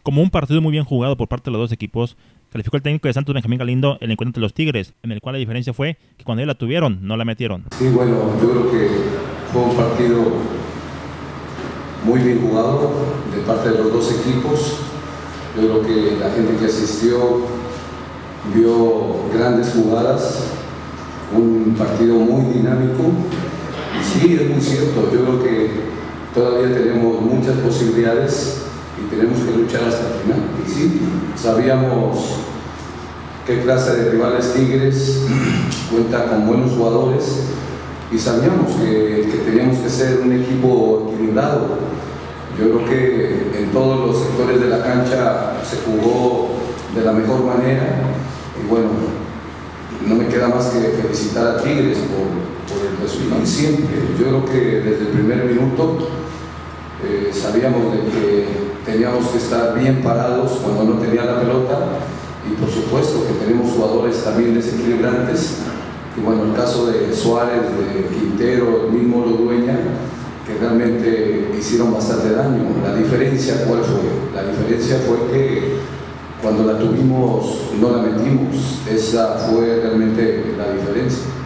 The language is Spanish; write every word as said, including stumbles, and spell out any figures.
Como un partido muy bien jugado por parte de los dos equipos, calificó el técnico de Santos, Benjamín Galindo, el encuentro entre los Tigres, en el cual la diferencia fue que cuando ellos la tuvieron, no la metieron. Sí, bueno, yo creo que fue un partido muy bien jugado de parte de los dos equipos. Yo creo que la gente que asistió vio grandes jugadas, un partido muy dinámico. Y sí, es muy cierto, yo creo que todavía tenemos muchas posibilidades y tenemos que luchar hasta el final. Y sí, sabíamos qué clase de rivales Tigres, cuenta con buenos jugadores y sabíamos que, que teníamos que ser un equipo equilibrado. Yo creo que en todos los sectores de la cancha se jugó de la mejor manera y bueno, no me queda más que felicitar a Tigres por, por el resultado siempre. Yo creo que desde el primer minuto eh, sabíamos de que teníamos que estar bien parados cuando no tenía la pelota y por supuesto que tenemos jugadores también desequilibrantes y bueno, el caso de Suárez, de Quintero, el mismo Lodueña, que realmente hicieron bastante daño. La diferencia, ¿cuál fue? La diferencia fue que cuando la tuvimos no la metimos, esa fue realmente la diferencia.